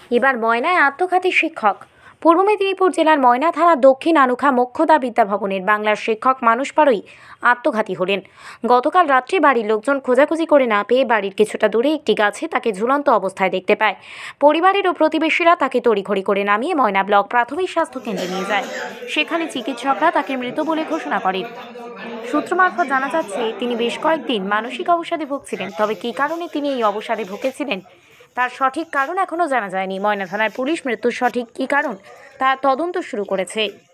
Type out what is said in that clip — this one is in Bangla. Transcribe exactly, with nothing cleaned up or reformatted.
এবার ময়নায় আত্মঘাতী শিক্ষক। পূর্ব মেদিনীপুর জেলার ময়না থানার দক্ষিণ আনুখা মোক্ষদা বিদ্যাভবনের বাংলার শিক্ষক মানুষ পাড়ই আত্মঘাতী হলেন। গতকাল রাত্রে বাড়ির লোকজন খোঁজাখুঁজি করে না পেয়ে বাড়ির কিছুটা দূরে একটি গাছে তাকে ঝুলন্ত অবস্থায় দেখতে পায়। পরিবারের ও প্রতিবেশীরা তাকে তড়িঘড়ি করে নামিয়ে ময়না ব্লক প্রাথমিক স্বাস্থ্য কেন্দ্রে নিয়ে যায়। সেখানে চিকিৎসকরা তাকে মৃত বলে ঘোষণা করেন। সূত্র মারফত জানা যাচ্ছে, তিনি বেশ কয়েকদিন মানসিক অবসাদে ভুগছিলেন। তবে কী কারণে তিনি এই অবসাদে ভুগেছিলেন তার সঠিক কারণ এখনও জানা যায়নি। ময়না থানার পুলিশ মৃত্যুর সঠিক কী কারণ তা তদন্ত শুরু করেছে।